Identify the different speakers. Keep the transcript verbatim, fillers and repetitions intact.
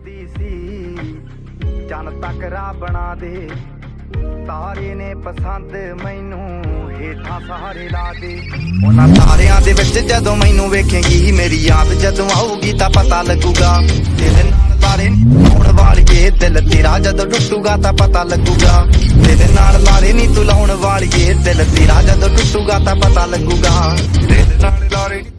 Speaker 1: दी सी चन तक राह बना दे तारे ने पसंद मैनू हेठां सहारे ला दे उन्हां तारियां दे विच जदों मैनू वेखेंगी मेरी याद जदों आऊगी तां पता लगूगा तेरे नाल लारे लाउण वालिए दिल तेरा जदों टुटूगा तां पता लगूगा तेरे नाल लारे नी तू लाउण वालिए दिल तेरा जदों टुटूगा तां पता लगूगा तेरे नाल लारे